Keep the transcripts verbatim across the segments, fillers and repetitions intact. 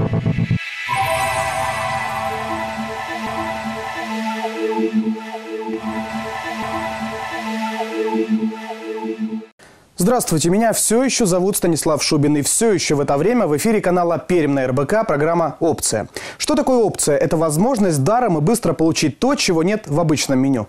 Здравствуйте, меня все еще зовут Станислав Шубин, и все еще в это время в эфире канала Пермь на эр бэ ка программа «Опция». Что такое опция? Это возможность даром и быстро получить то, чего нет в обычном меню.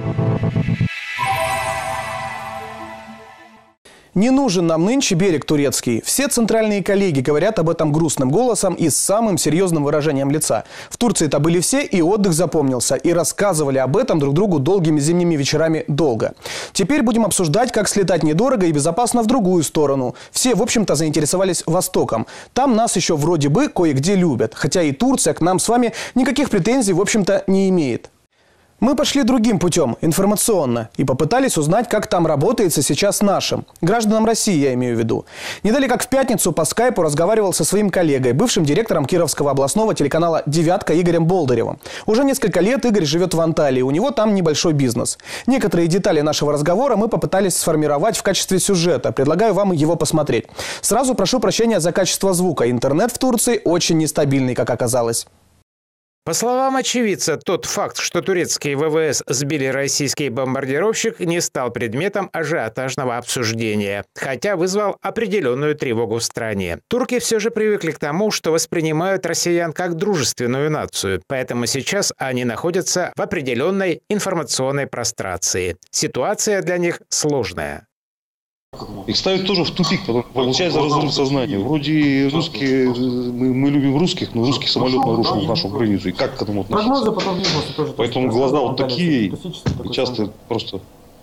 Не нужен нам нынче берег турецкий. Все центральные коллеги говорят об этом грустным голосом и с самым серьезным выражением лица. В Турции-то были все, и отдых запомнился. И рассказывали об этом друг другу долгими зимними вечерами долго. Теперь будем обсуждать, как слетать недорого и безопасно в другую сторону. Все, в общем-то, заинтересовались Востоком. Там нас еще вроде бы кое-где любят. Хотя и Турция к нам с вами никаких претензий, в общем-то, не имеет. Мы пошли другим путем, информационно, и попытались узнать, как там работается сейчас нашим. Гражданам России, я имею в виду. Не далее, как в пятницу по скайпу разговаривал со своим коллегой, бывшим директором Кировского областного телеканала «Девятка» Игорем Болдыревым. Уже несколько лет Игорь живет в Анталии, у него там небольшой бизнес. Некоторые детали нашего разговора мы попытались сформировать в качестве сюжета. Предлагаю вам его посмотреть. Сразу прошу прощения за качество звука. Интернет в Турции очень нестабильный, как оказалось. По словам очевидца, тот факт, что турецкие вэ вэ эс сбили российский бомбардировщик, не стал предметом ажиотажного обсуждения, хотя вызвал определенную тревогу в стране. Турки все же привыкли к тому, что воспринимают россиян как дружественную нацию, поэтому сейчас они находятся в определенной информационной прострации. Ситуация для них сложная. Их ставят тоже в тупик, потому что получается разрыв сознания. Вроде русские, мы, мы любим русских, но русский самолет нарушил нашу границу. И как к этому относиться? Поэтому глаза вот такие, и часто просто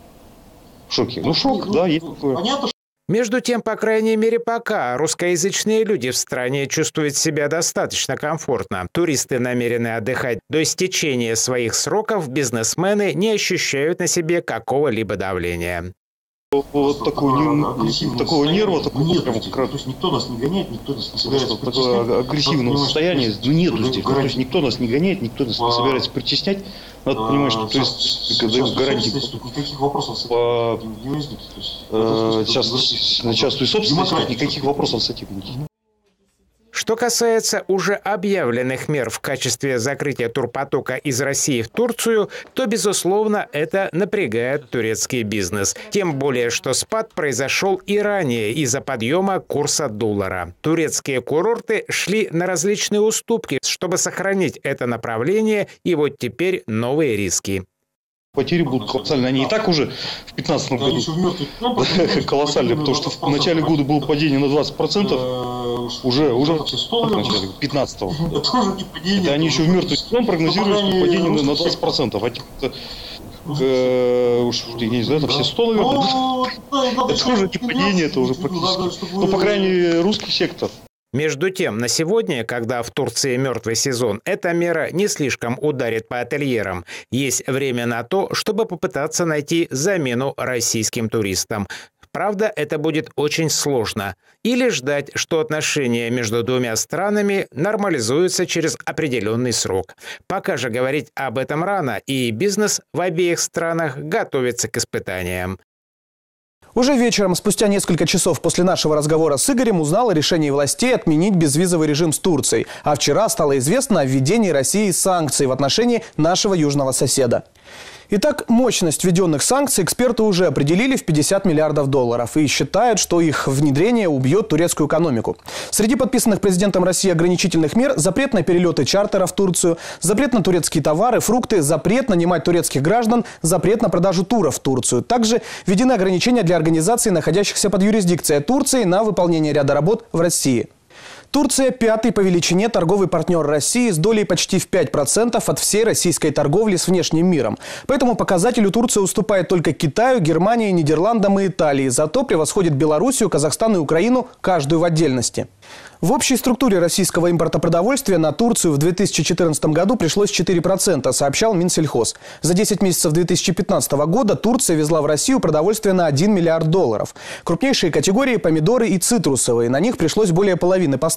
в шоке. Ну шок, да, есть такое. Между тем, по крайней мере пока, русскоязычные люди в стране чувствуют себя достаточно комфортно. Туристы намерены отдыхать до истечения своих сроков, бизнесмены не ощущают на себе какого-либо давления. Вот такого, не, такого нерва, такого нет, прямо как раз. То есть никто нас не гоняет, никто нас не собирается притеснять. Такое агрессивного состояния нету здесь. То есть никто нас не гоняет, никто нас не собирается притеснять. Надо понимать, что то есть, когда гарантии никаких вопросов по сейчас на частную собственность никаких вопросов с этим нет. Что касается уже объявленных мер в качестве закрытия турпотока из России в Турцию, то, безусловно, это напрягает турецкий бизнес. Тем более, что спад произошел и ранее из-за подъема курса доллара. Турецкие курорты шли на различные уступки, чтобы сохранить это направление, и вот теперь новые риски. Потери будут колоссальные. Они и так уже в пятнадцатом году колоссальные, потому что в начале года было падение на двадцать процентов. Уже, уже в пятнадцатого. Это они еще в мертвый сезон прогнозируют, что падение на двадцать процентов. А уж я не знаю, это все сто, наверное. Это уже не падение, это уже практически. Ну, по крайней мере, русский сектор. Между тем, на сегодня, когда в Турции мертвый сезон, эта мера не слишком ударит по ательерам. Есть время на то, чтобы попытаться найти замену российским туристам. Правда, это будет очень сложно. Или ждать, что отношения между двумя странами нормализуются через определенный срок. Пока же говорить об этом рано, и бизнес в обеих странах готовится к испытаниям. Уже вечером, спустя несколько часов после нашего разговора с Игорем, узнал о решении властей отменить безвизовый режим с Турцией. А вчера стало известно о введении России санкций в отношении нашего южного соседа. Итак, мощность введенных санкций эксперты уже определили в пятьдесят миллиардов долларов и считают, что их внедрение убьет турецкую экономику. Среди подписанных президентом России ограничительных мер – запрет на перелеты чартера в Турцию, запрет на турецкие товары, фрукты, запрет нанимать турецких граждан, запрет на продажу туров в Турцию. Также введены ограничения для организаций, находящихся под юрисдикцией Турции, на выполнение ряда работ в России. Турция – пятый по величине торговый партнер России с долей почти в пять процентов от всей российской торговли с внешним миром. По этому показателю Турция уступает только Китаю, Германии, Нидерландам и Италии. Зато превосходит Белоруссию, Казахстан и Украину, каждую в отдельности. В общей структуре российского импорта продовольствия на Турцию в две тысячи четырнадцатом году пришлось четыре процента, сообщал Минсельхоз. За десять месяцев две тысячи пятнадцатого года Турция везла в Россию продовольствие на один миллиард долларов. Крупнейшие категории – помидоры и цитрусовые. На них пришлось более половины поставок.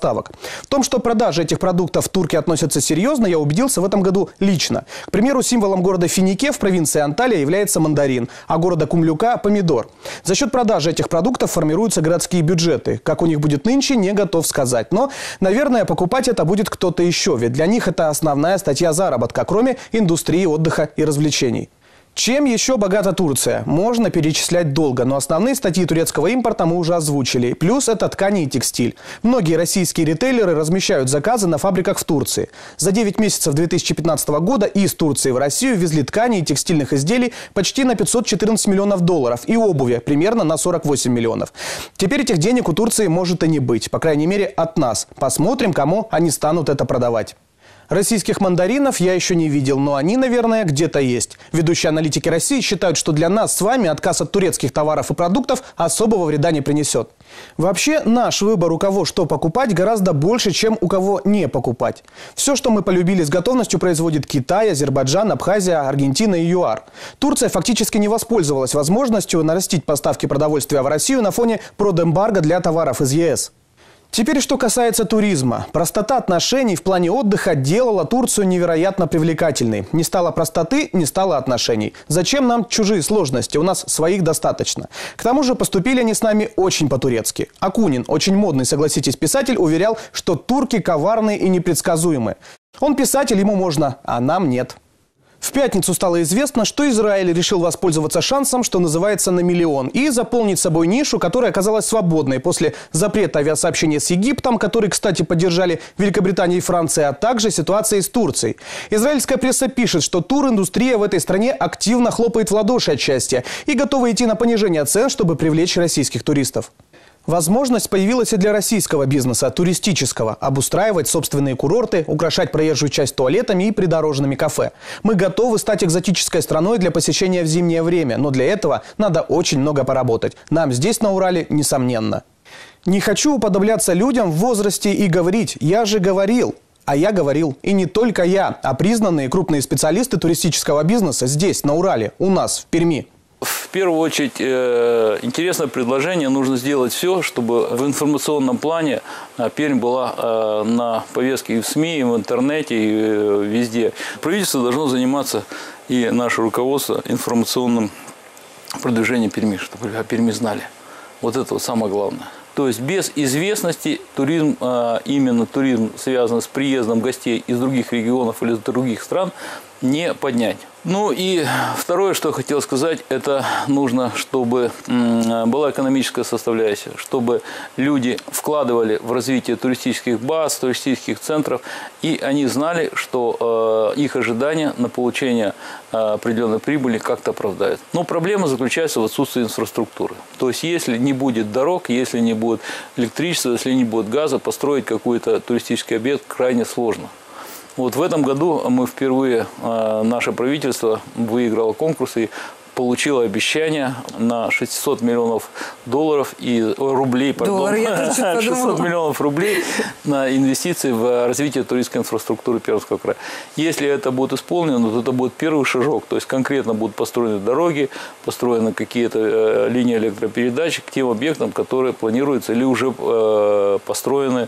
поставок. В том, что продажи этих продуктов турки относятся серьезно, я убедился в этом году лично. К примеру, символом города Финике в провинции Анталия является мандарин, а города Кумлюка – помидор. За счет продажи этих продуктов формируются городские бюджеты. Как у них будет нынче, не готов сказать. Но, наверное, покупать это будет кто-то еще, ведь для них это основная статья заработка, кроме индустрии отдыха и развлечений. Чем еще богата Турция? Можно перечислять долго, но основные статьи турецкого импорта мы уже озвучили. Плюс это ткани и текстиль. Многие российские ритейлеры размещают заказы на фабриках в Турции. За девять месяцев две тысячи пятнадцатого года из Турции в Россию везли ткани и текстильных изделий почти на пятьсот четырнадцать миллионов долларов и обуви примерно на сорок восемь миллионов. Теперь этих денег у Турции может и не быть, по крайней мере от нас. Посмотрим, кому они станут это продавать. Российских мандаринов я еще не видел, но они, наверное, где-то есть. Ведущие аналитики России считают, что для нас с вами отказ от турецких товаров и продуктов особого вреда не принесет. Вообще, наш выбор, у кого что покупать, гораздо больше, чем у кого не покупать. Все, что мы полюбили, с готовностью производит Китай, Азербайджан, Абхазия, Аргентина и ЮАР. Турция фактически не воспользовалась возможностью нарастить поставки продовольствия в Россию на фоне продэмбарго для товаров из ЕС. Теперь, что касается туризма. Простота отношений в плане отдыха делала Турцию невероятно привлекательной. Не стало простоты, не стало отношений. Зачем нам чужие сложности? У нас своих достаточно. К тому же поступили они с нами очень по-турецки. Акунин, очень модный, согласитесь, писатель, уверял, что турки коварные и непредсказуемые. Он писатель, ему можно, а нам нет. В пятницу стало известно, что Израиль решил воспользоваться шансом, что называется, на миллион, и заполнить собой нишу, которая оказалась свободной после запрета авиасообщения с Египтом, который, кстати, поддержали Великобритания и Франция, а также ситуации с Турцией. Израильская пресса пишет, что туриндустрия в этой стране активно хлопает в ладоши от счастья и готова идти на понижение цен, чтобы привлечь российских туристов. Возможность появилась и для российского бизнеса, туристического, обустраивать собственные курорты, украшать проезжую часть туалетами и придорожными кафе. Мы готовы стать экзотической страной для посещения в зимнее время, но для этого надо очень много поработать. Нам здесь, на Урале, несомненно. Не хочу уподобляться людям в возрасте и говорить «я же говорил». А я говорил, и не только я, а признанные крупные специалисты туристического бизнеса здесь, на Урале, у нас, в Перми. В первую очередь, э, интересное предложение. Нужно сделать все, чтобы в информационном плане э, Пермь была э, на повестке и в СМИ, и в интернете, и э, везде. Правительство должно заниматься, и наше руководство, информационным продвижением Перми, чтобы о Перми знали. Вот это вот самое главное. То есть без известности туризм, э, именно туризм, связанный с приездом гостей из других регионов или из других стран, не поднять. Ну и второе, что я хотел сказать, это нужно, чтобы была экономическая составляющая, чтобы люди вкладывали в развитие туристических баз, туристических центров, и они знали, что э, их ожидания на получение э, определенной прибыли как-то оправдают. Но проблема заключается в отсутствии инфраструктуры. То есть, если не будет дорог, если не будет электричества, если не будет газа, построить какой-то туристический объект крайне сложно. Вот в этом году мы впервые, наше правительство выиграло конкурс и получило обещание на шестьсот миллионов долларов и рублей, пардон, шестьсот миллионов рублей на инвестиции в развитие туристской инфраструктуры Пермского края. Если это будет исполнено, то это будет первый шажок, то есть конкретно будут построены дороги, построены какие-то линии электропередач к тем объектам, которые планируются или уже построены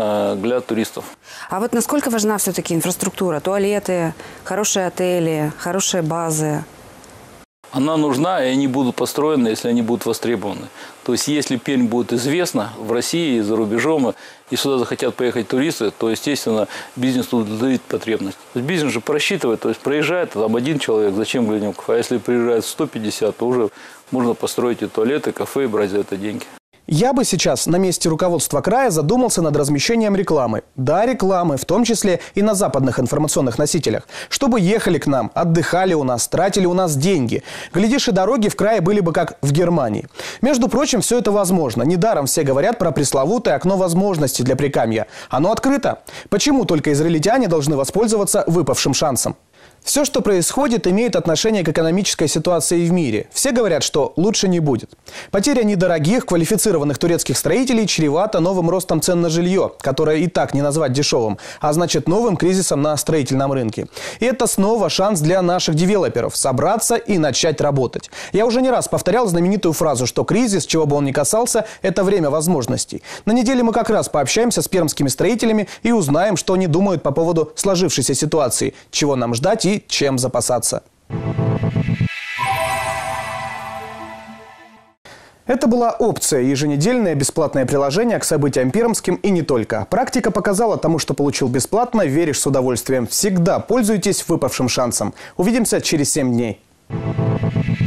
для туристов. А вот насколько важна все-таки инфраструктура? Туалеты, хорошие отели, хорошие базы? Она нужна, и они будут построены, если они будут востребованы. То есть, если Пермь будет известна в России и за рубежом, и сюда захотят поехать туристы, то, естественно, бизнес удовлетворит потребность. То есть, бизнес же просчитывает, то есть, проезжает там один человек, зачем Глинюков? А если приезжает сто пятьдесят, то уже можно построить и туалеты, и кафе, и брать за это деньги. Я бы сейчас на месте руководства края задумался над размещением рекламы. Да, рекламы, в том числе и на западных информационных носителях. Чтобы ехали к нам, отдыхали у нас, тратили у нас деньги. Глядишь, и дороги в крае были бы как в Германии. Между прочим, все это возможно. Недаром все говорят про пресловутое окно возможностей для Прикамья. Оно открыто. Почему только израильтяне должны воспользоваться выпавшим шансом? Все, что происходит, имеет отношение к экономической ситуации в мире. Все говорят, что лучше не будет. Потеря недорогих, квалифицированных турецких строителей чревата новым ростом цен на жилье, которое и так не назвать дешевым, а значит новым кризисом на строительном рынке. И это снова шанс для наших девелоперов – собраться и начать работать. Я уже не раз повторял знаменитую фразу, что кризис, чего бы он ни касался, это время возможностей. На неделе мы как раз пообщаемся с пермскими строителями и узнаем, что они думают по поводу сложившейся ситуации, чего нам ждать и чем запасаться. Это была опция – еженедельное бесплатное приложение к событиям пермским и не только. Практика показала, тому, что получил бесплатно, веришь с удовольствием. Всегда пользуйтесь выпавшим шансом. Увидимся через семь дней.